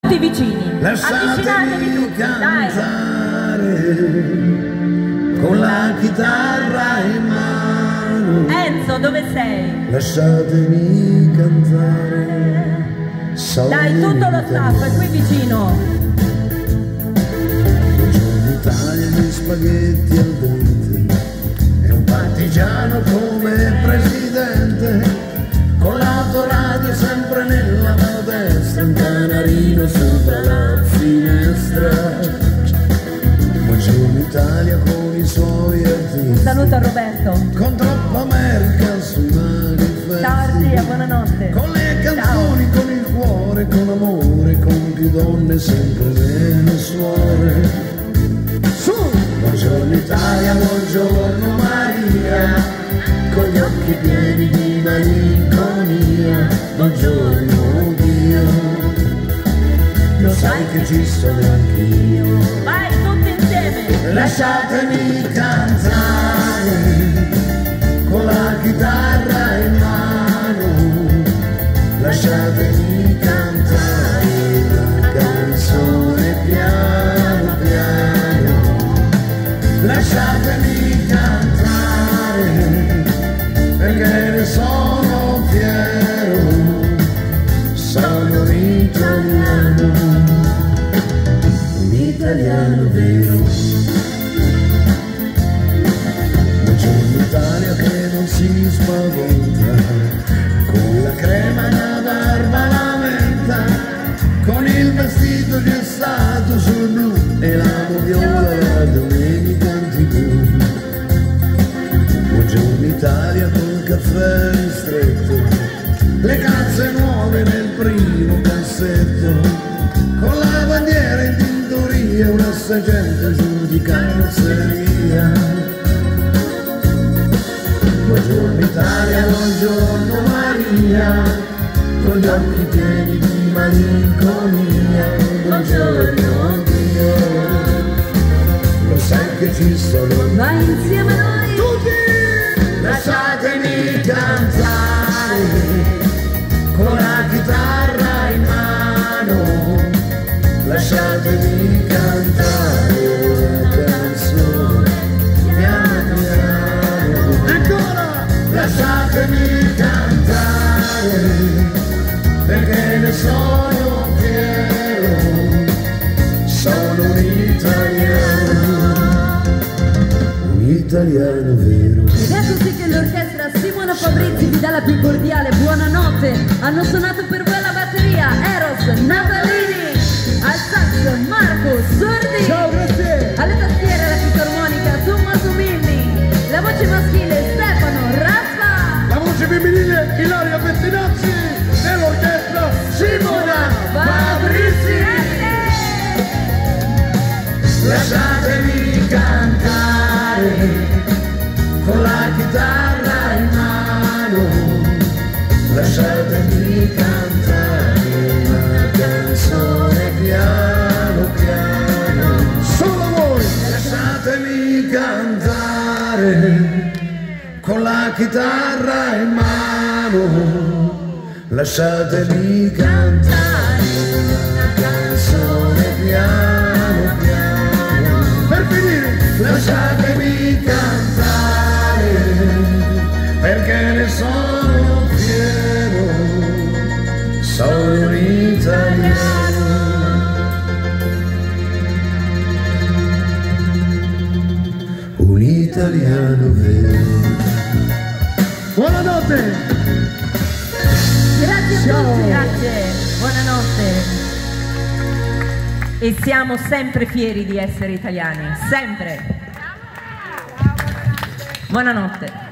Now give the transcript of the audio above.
tutti vicini, avvicinatevi tutti, cantare con la chitarra in mano. Enzo, dove sei? Lasciatemi cantare. Dai, tutto lo staff è qui vicino. Buongiorno Italia, gli spaghetti al dente e un partigiano come presidente, con l'autoradio sempre nella mano destra, un canarino sopra la finestra. Buongiorno Italia con i suoi artisti, Saluto a Roberto. con troppa merca sui manifesti. Ciao Artia, buonanotte. Con le canzoni, con il cuore, con amore, con più donne, sempre meno suore. Su! Buongiorno Italia, buongiorno Maria, con gli occhi pieni di malinconia. Buongiorno Dio, lo sai che ci sono anch'io. Vai, tutti insieme. Lasciatemi cantare con la chitarra in mano, lasciatemi cantare una canzone piano piano, lasciatemi cantare perché ne sono fiero, sono un italiano vero. Buongiorno Italia che non si spaventa, con la crema alla barba la menta, con il vestito gessato sul blu e la moviola la domenica in TV. Buongiorno Italia col caffè ristretto, le calze nuove nel primo cassetto, con la bandiera in tintoria, una sergente giù di carrozzeria. Buongiorno Italia, buongiorno Maria, con gli occhi pieni di malinconia. Buongiorno Dio, lo sai che ci sono. Vai insieme a noi. Tutti! Lasciatemi cantare con la chitarra in mano, lasciatemi cantare una canzone piano piano. Ancora! Lasciatemi cantare perché ne sono fiero, sono un italiano vero. Ed è così che l'orchestra Simona Fabrizi vi dà la più cordiale buonanotte. Hanno suonato per voi la batteria Eros Natalini, al sax Marco Sordi. Ciao, grazie. Alle tastiere la fisarmonica Tommaso Milli, la voce maschile Stefano Raspa, La voce femminile Ilaria Bettinazzi, nell'orchestra Simona Fabrizi. Lasciatemi cantare con la chitarra in mano, lasciatemi cantare una canzone piano piano. Solo voi! Lasciatemi cantare con la chitarra in mano, lasciatemi cantare una canzone piano piano. Per finire, lasciatemi cantare perché ne sono fiero, sono un italiano. Un italiano vero. Buonanotte! grazie a Ciao. tutti, grazie, buonanotte. E siamo sempre fieri di essere italiani, sempre. Buonanotte.